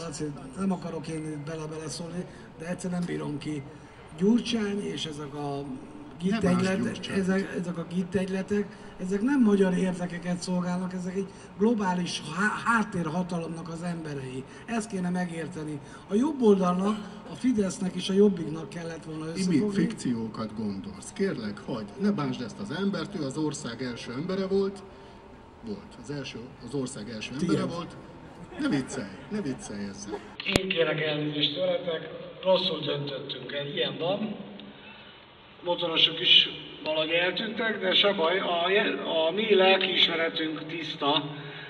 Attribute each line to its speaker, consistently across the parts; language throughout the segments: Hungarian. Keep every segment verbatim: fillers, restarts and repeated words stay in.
Speaker 1: Laci, nem akarok én bele-bele szólni, de egyszer nem bírom ki. Gyurcsány és ezek a gittegyletek, ezek, ezek a gittegyletek, ezek nem magyar érdekeket szolgálnak, ezek egy globális há- háttérhatalomnak az emberei. Ezt kéne megérteni. A jobb oldalnak, a Fidesznek és a Jobbiknak kellett volna összefogni.
Speaker 2: Imi, fikciókat gondolsz. Kérlek, hagyd, ne bánsd ezt az embert, ő az ország első embere volt. Volt. Az, első, az ország első embere
Speaker 1: Tiéd.
Speaker 2: volt. Ne viccelj, ne viccelj ezzel.
Speaker 1: Én kérek elnézést tőletek, rosszul döntöttünk, egy ilyen van. Motorosok is valahogy eltűntek, de se baj, a, a mi lelkiismeretünk tiszta.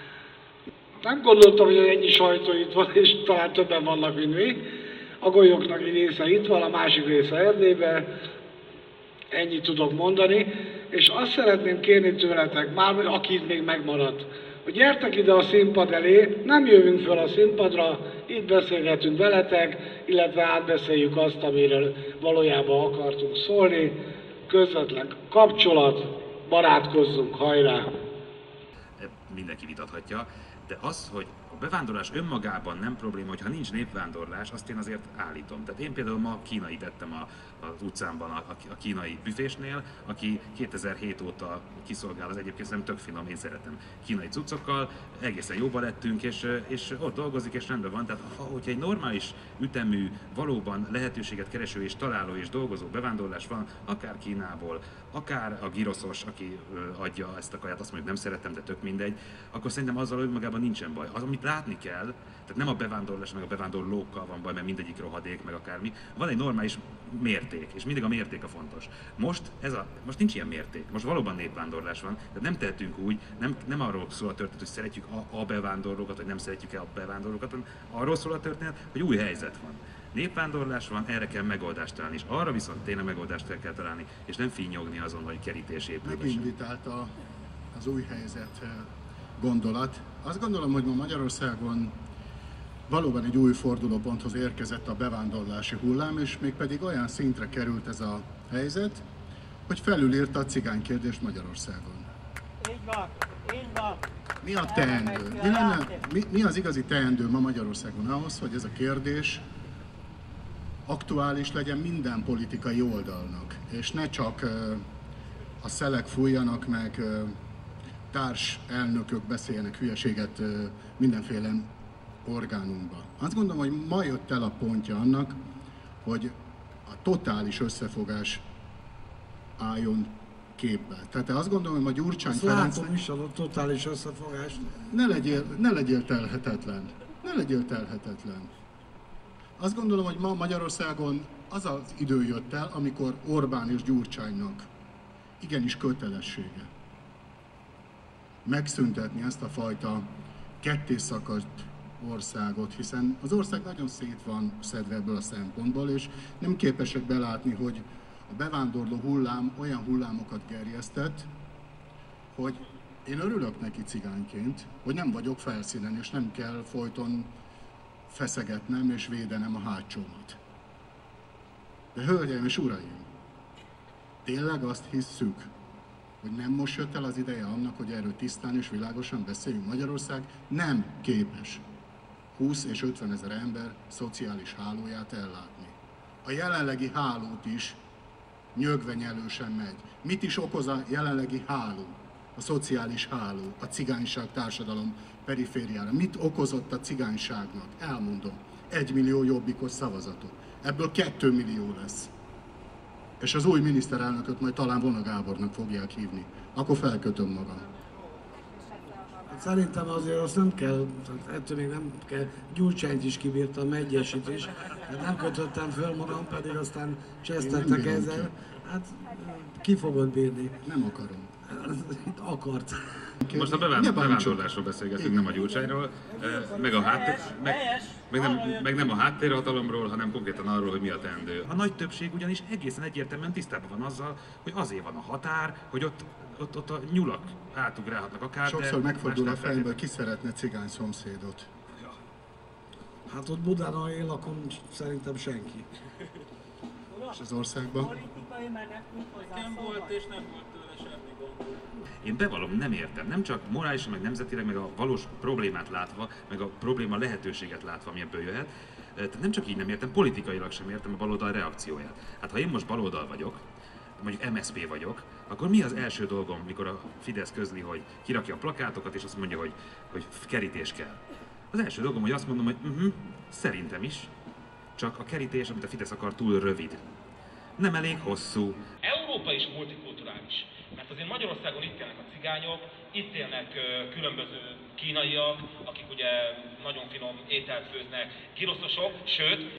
Speaker 1: Nem gondoltam, hogy ennyi sajtó itt van, és talán többen vannak, mint mi. A golyóknak egy része itt van, a másik része Erdélyben. Ennyit tudok mondani. És azt szeretném kérni tőletek, már aki itt még megmaradt, hogy gyertek ide a színpad elé, nem jövünk fel a színpadra, itt beszélgetünk veletek, illetve átbeszéljük azt, amiről valójában akartunk szólni. Közvetlen kapcsolat, barátkozzunk, hajrá!
Speaker 3: Mindenki vitathatja, de az, hogy a bevándorlás önmagában nem probléma, hogyha nincs népvándorlás, azt én azért állítom. Tehát én például ma kínai vettem a, az utcámban a, a kínai büfésnél, aki kétezer-hét óta kiszolgál, az egyébként nem tök finom, én szeretem kínai cuccokkal, egészen jóba lettünk, és, és ott dolgozik, és rendben van. Tehát ha, hogyha egy normális ütemű, valóban lehetőséget kereső és találó és dolgozó bevándorlás van, akár Kínából, akár a giroszos, aki ö, adja ezt a kaját, azt mondjuk nem szeretem, de tök mindegy, akkor szerintem azzal önmagában nincsen baj. Az, amit látni kell, tehát nem a bevándorlás, meg a bevándorlókkal van baj, mert mindegyik rohadék, meg akármi. Van egy normális mérték, és mindig a mérték a fontos. Most, ez a, most nincs ilyen mérték, most valóban népvándorlás van, de nem tehetünk úgy, nem, nem arról szól a történet, hogy szeretjük a, a bevándorlókat, vagy nem szeretjük-e a bevándorlókat, hanem arról szól a történet, hogy új helyzet van. Népvándorlás van, erre kell megoldást találni, és arra viszont tényleg megoldást kell találni, és nem finnyogni azon, hogy kerítés épül.
Speaker 2: Megindítált a, az új helyzet gondolat. Azt gondolom, hogy ma Magyarországon valóban egy új fordulóponthoz érkezett a bevándorlási hullám, és mégpedig olyan szintre került ez a helyzet, hogy felülírta a cigánykérdést Magyarországon.
Speaker 4: Így van, így van.
Speaker 2: Mi a teendő? Mi, lenne, mi, mi az igazi teendő ma Magyarországon ahhoz, hogy ez a kérdés aktuális legyen minden politikai oldalnak, és ne csak uh, a szelek fújjanak, meg uh, társ elnökök beszéljenek hülyeséget uh, mindenféle orgánumba. Azt gondolom, hogy ma jött el a pontja annak, hogy a totális összefogás álljon képbe. Tehát azt gondolom, hogy ma Gyurcsány Ferenc...
Speaker 1: Látom is a totális összefogást.
Speaker 2: Ne legyél, ne legyél telhetetlen. Ne legyél telhetetlen. Azt gondolom, hogy ma Magyarországon az az idő jött el, amikor Orbán és Gyurcsánynak igenis kötelessége megszüntetni ezt a fajta kettészakadt országot, hiszen az ország nagyon szét van szedve ebből a szempontból, és nem képesek belátni, hogy a bevándorló hullám olyan hullámokat gerjesztett, hogy én örülök neki cigányként, hogy nem vagyok felszínen, és nem kell folyton feszegetnem és védenem a hátsómat. De hölgyeim és uraim, tényleg azt hisszük, hogy nem most jött el az ideje annak, hogy erről tisztán és világosan beszéljünk? Magyarország nem képes húsz és ötven ezer ember szociális hálóját ellátni. A jelenlegi hálót is nyögvenyelősen megy. Mit is okoz a jelenlegi háló, a szociális háló, a cigányság társadalom perifériára? Mit okozott a cigányságnak? Elmondom, egy millió jobbikos szavazatot. Ebből kettő millió lesz. És az új miniszterelnököt majd talán Vona Gábornak fogják hívni. Akkor felkötöm magam.
Speaker 1: Szerintem azért azt nem kell, ettől még nem kell, Gyurcsányt is kibírtam, egyesít is, hát nem kötöttem föl magam, pedig aztán csesztettek ezzel. Hát ki fogod bírni?
Speaker 2: Nem akarom.
Speaker 1: Itt akart.
Speaker 3: Most a bevándorlásról beszélgetünk, nem a Gyurcsányról, meg, a háttér, meg, meg, nem, meg nem a háttérhatalomról, hanem konkrétan arról, hogy mi a teendő. A nagy többség ugyanis egészen egyértelműen tisztában van azzal, hogy azért van a határ, hogy ott, ott, ott a nyulak átugrálhatnak akár.
Speaker 2: Sokszor megfordul a fejemből, ki szeretne cigány szomszédot.
Speaker 1: Hát ott Budán, ahol én lakom, szerintem senki.
Speaker 2: És az országban?
Speaker 4: Politikai menekült hozzászólva?
Speaker 5: Nem volt és nem volt tőle semmi.
Speaker 3: Én bevallom, nem értem. Nem csak morálisan, meg nemzetileg, meg a valós problémát látva, meg a probléma lehetőséget látva, ami ebből jöhet. Tehát nem csak így nem értem, politikailag sem értem a baloldal reakcióját. Hát ha én most baloldal vagyok, mondjuk em es zé pé vagyok, akkor mi az első dolgom, mikor a Fidesz közli, hogy kirakja a plakátokat, és azt mondja, hogy, hogy kerítés kell? Az első dolgom, hogy azt mondom, hogy uh-huh, szerintem is, csak a kerítés, amit a Fidesz akar, túl rövid. Nem elég hosszú.
Speaker 5: Európa is multikulturális, mert azért Magyarországon itt élnek a cigányok, itt élnek uh, különböző kínaiak, akik ugye nagyon finom ételt főznek, giroszosok, sőt,